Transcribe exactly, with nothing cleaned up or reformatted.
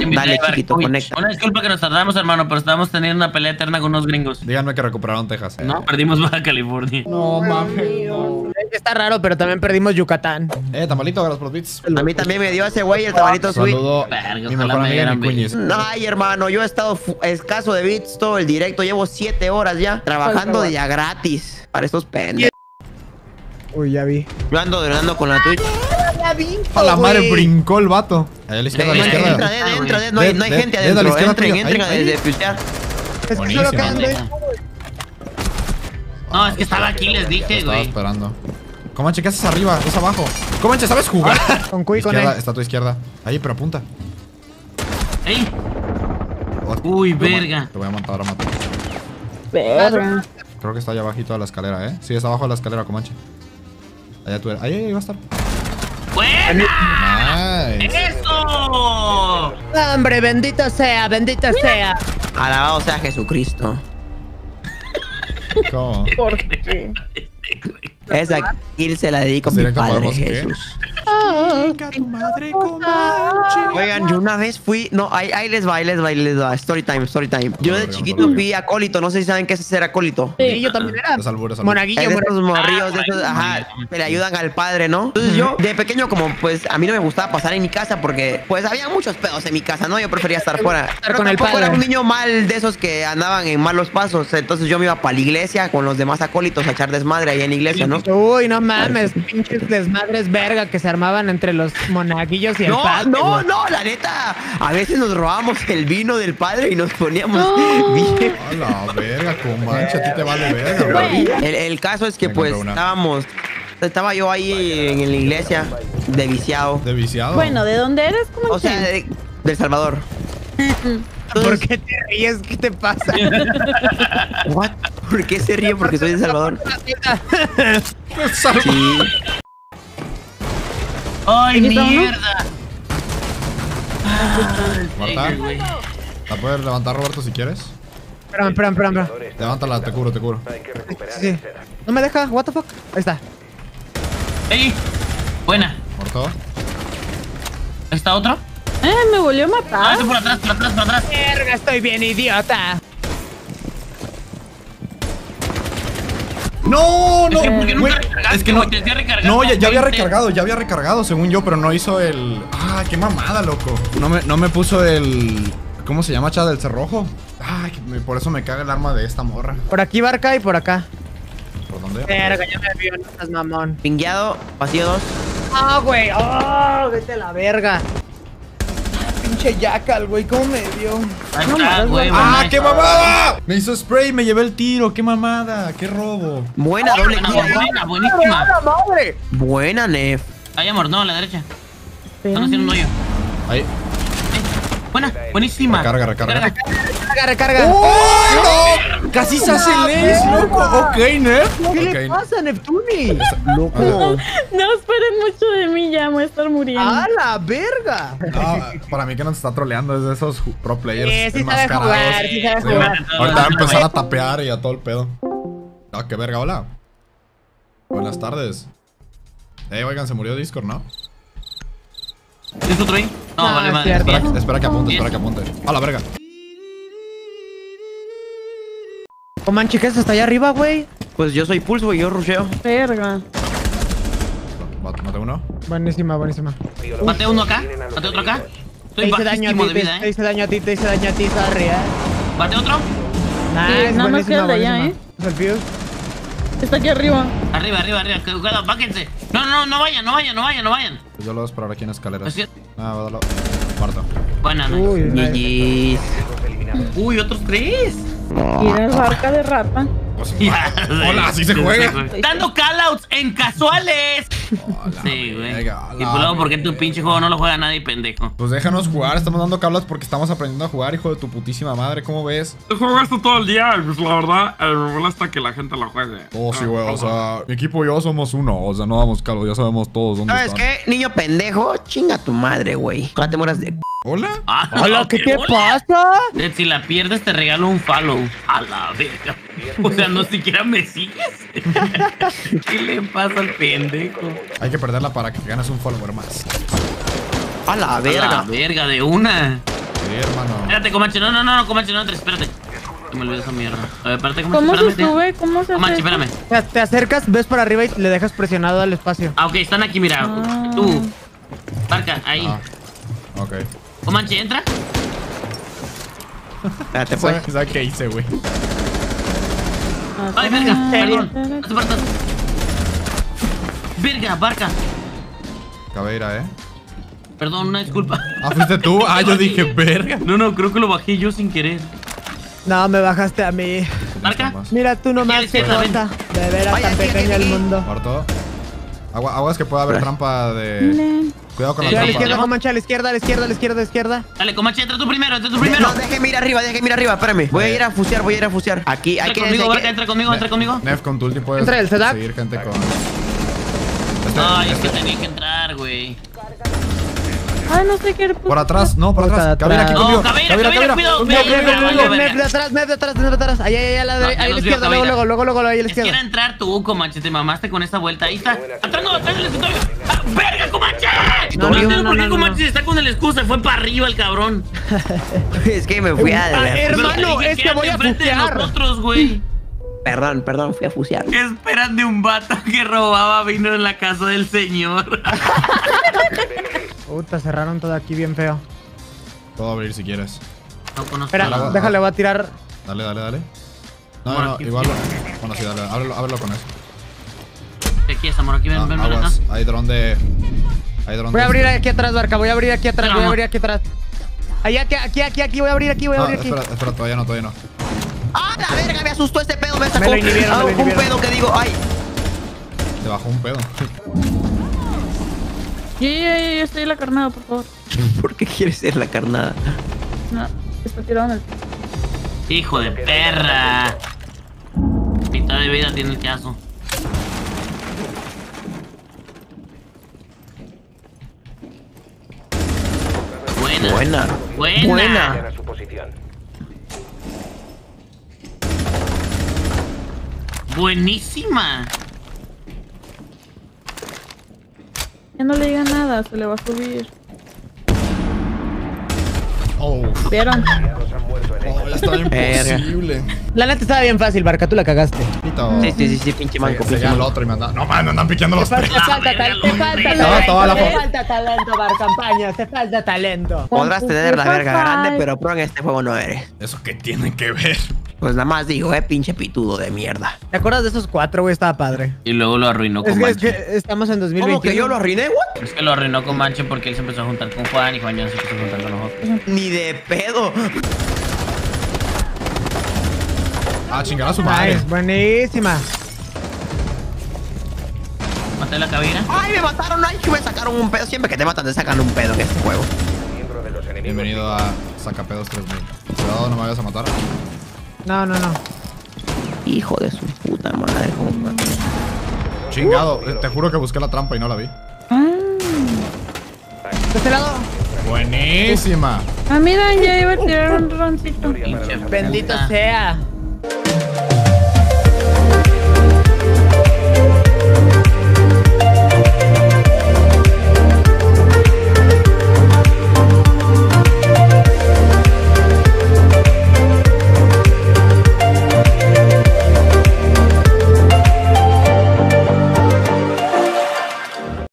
Dale, chiquito, conecta. Una disculpa que nos tardamos, hermano, pero estábamos teniendo una pelea eterna con unos gringos. Díganme que recuperaron Texas. No, perdimos Baja California. No, mames, no. Está raro, pero también perdimos Yucatán. Eh, tamalito, gracias por los beats. A mí también me dio ese güey el tamalito sweet. Saludo Verga, mi ojalá mejor me amiga dieran mi cuñiz. Ay, hermano, yo he estado escaso de bits todo el directo. Llevo siete horas ya trabajando de ya gratis para estos pendejos. Uy, ya vi. Yo ando drenando con la Twitch. A la madre brincó el vato. Ahí a la izquierda, a la Entra, izquierda. Dead, entra, Dead. No hay, no hay Dead, gente Dead, a la adentro. izquierda Entren, tuya. entren Ahí, a ahí. desfiutear. Es que Buenísimo. solo quedan dos. No, es que estaba aquí, les Lo dije, estaba güey. esperando. Comanche, ¿qué haces arriba? Es abajo. Comanche, ¿sabes jugar? Con Q y con Izquierda, E. está a tu izquierda. Ahí, pero apunta. ¡Ey! What? Uy, Te voy a- verga. Te voy a matar, a matar. Verga. Creo que está allá abajito de la escalera, ¿eh? Sí, es abajo de la escalera, Comanche. Allá tú eres. Ahí, ahí va a estar. ¡Buena! Nice. ¡Eso! Hombre, bendito sea, bendito sea. Alabado sea Jesucristo. ¿Cómo? ¿Por qué? Esa kill se la dedico a mi Directo padre podemos, ¿qué? Jesús. tu madre, Comanche. Oigan, yo una vez fui... No, ahí, ahí les va, ahí les va, ahí les va. Story time, story time. Yo de Verga, chiquito verga. fui acólito. No sé si saben qué es ser acólito. Sí, yo también era. Es albur, es albur. Monaguillo, Es de monaguillo. esos morrillos, de Ah, esos, bueno, ajá, bueno. que le ayudan al padre, ¿no? Entonces yo, de pequeño, como pues a mí no me gustaba pasar en mi casa porque pues había muchos pedos en mi casa, ¿no? Yo prefería estar fuera. Pero con el tampoco padre. era un niño mal de esos que andaban en malos pasos. Entonces yo me iba para la iglesia con los demás acólitos a echar desmadre ahí en la iglesia, ¿no? Uy, no mames, pinches desmadres verga que se armaban entre los monaguillos y el No, padre. no, güey. no, la neta. A veces nos robábamos el vino del padre y nos poníamos bien. A la verga, Comanche, a ti te vale verga, bro. El, el caso es que Me pues encontré una. estábamos... Estaba yo ahí en la iglesia de viciado. De viciado. Bueno, ¿de dónde eres? ¿Cómo O sea, de, de El Salvador. ¿Por qué te ríes? ¿Qué te pasa? What? ¿Por qué se ríe? Porque soy de El Salvador. Salva- Sí. ¡Ay, ¿Aquí está uno? mierda! Marta, Ey, güey. ¿la puedes levantar, Roberto, si quieres? Espérame, espérame, espérame. espérame. Levántala, te curo, te curo. Sí, sí. No me deja, what the fuck. Ahí está. ¡Ey! Buena. ¿Muerto? ¿Está otro? Eh, me volvió a Ah, matar. está por atrás, por atrás, por atrás. Verga, estoy bien idiota. No, no, Es que, ¿por qué nunca güey, recargaste, es que no, güey? Te decía recargar no, ya, ya había veinte. recargado, ya había recargado, según yo, pero no hizo el, ah, qué mamada, loco. No me, no me puso el, ¿cómo se llama, chava, del cerrojo? Ay, que me- por eso me caga el arma de esta morra. Por aquí barca y por acá. ¿Por dónde? Verga, ya me vio, no estás mamón. Pingueado, vacío dos. Ah, güey. Oh, vete a la verga. Pinche Jackal, güey, ¿cómo me dio? Ahí No está, mames, güey. ¡Ah, buena. qué mamada! Me hizo spray, me llevé el tiro, qué mamada, qué robo. Buena, doble Buena, kill. buena, buenísima. madre! Buena, Nef. Hay amor, no, a la derecha. Están haciendo un hoyo. Ahí. Buena, buenísima. Recarga, recarga. Recarga, recarga. ¡Oh, no! Casi se hace el ace, loco. Ok, Nef. ¿Qué le Ok. pasa, Neptuni? Loco. No esperen mucho de mí, ya me voy a estar muriendo. ¡A la verga! No, para mí que nos está troleando es de esos ju- pro players Sí, sí sabe enmascarados. jugar, sí sabe Sí, jugar. ahorita va a empezar a tapear y a todo el pedo. Ah, qué verga, hola. Buenas tardes. Eh, oigan, se murió Discord, ¿no? ¿Es otro ahí? No, Ah, vale, madre. cierto. Espera, que- espera que apunte, espera que apunte. A la verga. Oh, manche, ¿qué es hasta allá arriba, güey? Pues yo soy Pulse, güey, yo rusheo. Verga. Mate mate uno. Buenísima, buenísima. Mate uno acá, mate otro acá. Te Estoy hice daño a bajísimo ti, de te, vida, te eh. hice daño a ti, te hice daño a ti, sorry, eh. Mate otro. Nice, nada más buenísima, queda el de allá, buenísima. Es el fuse. Está aquí arriba. Arriba, arriba, arriba. Cuidado, báquense. No, no, no vayan, no vayan, no vayan, no vayan. Yo lo voy a esperar aquí en escaleras. Así es. Ah, va a darlo. Cuarto. Buena, no. Uy, nice. G G's. Uy, otros tres. Tira el barca de rata. Ya, Hola, así se juega. güey. Dando callouts en casuales. Hola, Sí, güey. verga, Y hola, pues luego, ¿por qué verga. tu pinche juego no lo juega nadie, pendejo? Pues déjanos jugar, estamos dando cablas porque estamos aprendiendo a jugar, hijo de tu putísima madre, ¿cómo ves? Yo juego esto todo el día y pues la verdad eh, me molesta que la gente lo juegue. Oh, sí, güey, o sea, mi equipo y yo somos uno, o sea, no damos calvo, ya sabemos todos dónde ¿Sabes están. qué? Niño pendejo, chinga tu madre, güey. No te mueras de... ¿Hola? Ah, Hola, no, ¿qué te hola. pasa? Eh, Si la pierdes, te regalo un follow. A la verga. O sea, no siquiera me sigues. ¿Qué le pasa al pendejo? Hay que perderla para que ganes un follower más. A la A la verga. verga de una. Sí, hermano. Espérate, Comanche. No, no, no, no, Comanche, no entres. Espérate. Se me olvidó esa mierda. A ver, espérate, Comanche. ¿Cómo se espérame, sube? ¿Cómo se Comanche, hace? espérame. O sea, te acercas, ves para arriba y le dejas presionado al espacio. Ah, ok, están aquí, mira. Ah. Tú. Barca, ahí. Ah, ok. Comanche, entra. Espérate, pues. ¿Sabes ¿sabes qué hice, güey? Ay, verga, perdón. Hazte para atrás. Verga, barca. Cabeira, ¿eh? Perdón, una disculpa. Ah, ¿fuiste tú? Ah, yo dije, verga. No, no, creo que lo bajé yo sin querer. No, me bajaste a mí. ¿Barca? Mira tú nomás, Aquí a qué la izquierda, cosa. De veras Vaya, tan aquí, pequeño aquí, el aquí. mundo. Muerto. Agua, aguas que puede haber trampa de... Miren. Cuidado con Sí, la Cuidado a la sí, trampa. izquierda, ¿no? Comanche, a la izquierda, a la izquierda, a la izquierda, a la izquierda. Dale, Comanche, entra tú primero, entra tú De- primero. No, déjeme ir arriba, déjeme ir arriba, espérame. Voy a ir a fusear, voy a ir a fusear. Aquí, hay Entra que... conmigo, hay barca, que- entra conmigo, entra conmigo. Nef, con tu ulti puedes Entra el Sedac. seguir gente con... Este- Ay, es que este- tenía que entrar, güey. Ay, no sé qué. Por atrás, no, por Puta, atrás. Cabeira aquí atrás. conmigo. No, Cabeira, Cabeira, cuidado. Nef, Verga, Nef, Nef, valió Nef, verga. Nef de atrás, Nef de atrás, Nef de atrás. Ahí, ahí, ahí, a la, No, dere- ya ahí a la los vio, izquierda, luego, Cabeira. luego, luego, luego, ahí a la Es que izquierda. era entrar tú, Comanche, te mamaste con esa vuelta. Ahí está. ¡Atrás no, atrás del escritorio! ¡Ah, verga, Comanche! No, No, no, entiendo no, por qué no, Comanche no. está con el escudo, se fue para arriba el cabrón. Es que me fui a... Ah, ver. hermano, Pero te dije, es que quédate voy a enfrente de fusear. nosotros, güey. Perdón, perdón, fui a fusear. ¿Qué esperan de un vato que robaba vino en la casa del señor? Puta, cerraron todo aquí bien feo. Puedo abrir si quieres. No conozco. Espera, Agua, déjale, voy a tirar. Dale, dale, dale. No, Bueno, no, aquí- igual... Bueno, sí, dale. Ábrelo, ábrelo con eso. Aquí es, amor, aquí ven, Ah, ven, ven acá. aguas. Hay dron de... Hay dron Voy a de... abrir aquí atrás, Barca, voy a abrir aquí atrás, Espera, voy a amor. abrir aquí atrás. Allá, aquí, aquí, aquí, aquí, voy a abrir aquí, voy a No, abrir aquí. espera, espera, todavía no, todavía no. ¡Ah, la verga! Me asustó este pedo, me sacó lo inhibieron, ah, me lo un inhibieron. pedo que digo, ay. Te bajó un pedo. Yo, yo, yo, yo estoy en la carnada, por favor. ¿Por qué quieres ser la carnada? No, está tirado en el. Hijo de perra. Mitad de vida tiene el caso. Buena. Buena. Buena. Buena. Buenísima. Ya no le diga nada, se le va a subir. Oh, ¿Vieron? oh, ya está imposible. La neta estaba bien fácil, Barca, tú la cagaste. Pito. Sí, sí, sí, sí, pinche manco, Se- pinche Seguía el manco. otro y me andaban... No, man, me andan piqueando los Te tres. falta, verga, talento, te lo falta hombre. Estaba toda la talento, te fo- falta talento, Barca, campaña, te falta talento. Podrás tener la verga grande, Ay. pero pro en este juego no eres. ¿Eso qué tiene que ver? Pues nada más digo, eh, pinche pitudo de mierda. ¿Te acuerdas de esos cuatro, güey? Estaba padre. Y luego lo arruinó Es con que, es Manche. que estamos en dos mil ¿Cómo veintiuno. que yo lo arruiné, what? Es que lo arruinó con Manche porque él se empezó a juntar con Juan y Juan ya no se empezó a juntar con nosotros. Ni de pedo. Ah, chingar a su madre. Nice, buenísima. Maté la cabina. Ay, me mataron, ay, que me sacaron un pedo. Siempre que te matan te sacan un pedo en este juego. Bienvenido a Sacapedos tres mil. Cuidado, no me vayas a matar. No, no, no. Hijo de su puta madre. ¿Cómo? Chingado, eh, te juro que busqué la trampa y no la vi. Ah, ¿De este lado? Buenísima. ah mira, ya iba a tirar un roncito. Pinche Bendito puta. sea.